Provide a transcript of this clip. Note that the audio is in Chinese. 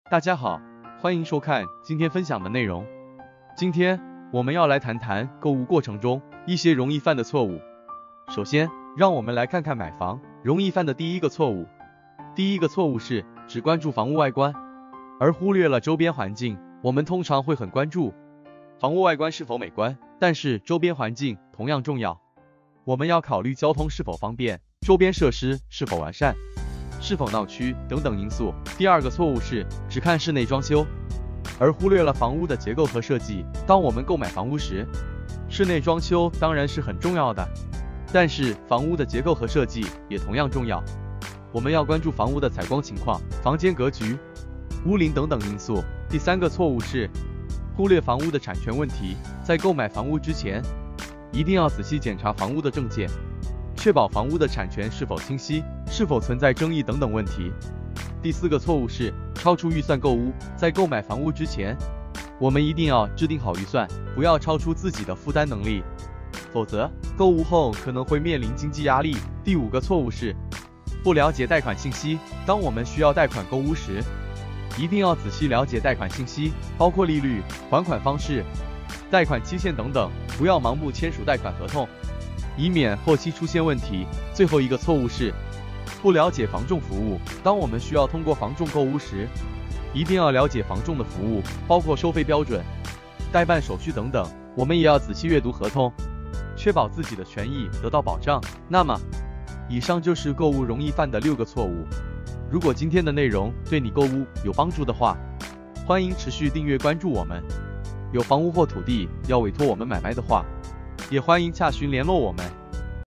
大家好，欢迎收看今天分享的内容。今天我们要来谈谈购物过程中一些容易犯的错误。首先，让我们来看看买房容易犯的第一个错误。第一个错误是只关注房屋外观，而忽略了周边环境。我们通常会很关注房屋外观是否美观，但是周边环境同样重要。我们要考虑交通是否方便，周边设施是否完善，是否闹区等等因素。第二个错误是只看室内装修，而忽略了房屋的结构和设计。当我们购买房屋时，室内装修当然是很重要的，但是房屋的结构和设计也同样重要。我们要关注房屋的采光情况、房间格局、屋龄等等因素。第三个错误是忽略房屋的产权问题。在购买房屋之前，一定要仔细检查房屋的证件，确保房屋的产权是否清晰，是否存在争议等等问题。第四个错误是超出预算购物。在购买房屋之前，我们一定要制定好预算，不要超出自己的负担能力，否则购物后可能会面临经济压力。第五个错误是不了解贷款信息。当我们需要贷款购屋时，一定要仔细了解贷款信息，包括利率、还款方式、贷款期限等等，不要盲目签署贷款合同，以免后期出现问题。最后一个错误是不了解房仲服务。当我们需要通过房仲购屋时，一定要了解房仲的服务，包括收费标准、代办手续等等。我们也要仔细阅读合同，确保自己的权益得到保障。那么，以上就是购物容易犯的6个错误。如果今天的内容对你购物有帮助的话，欢迎持续订阅关注我们。有房屋或土地要委托我们买卖的话，也欢迎洽询联络我们。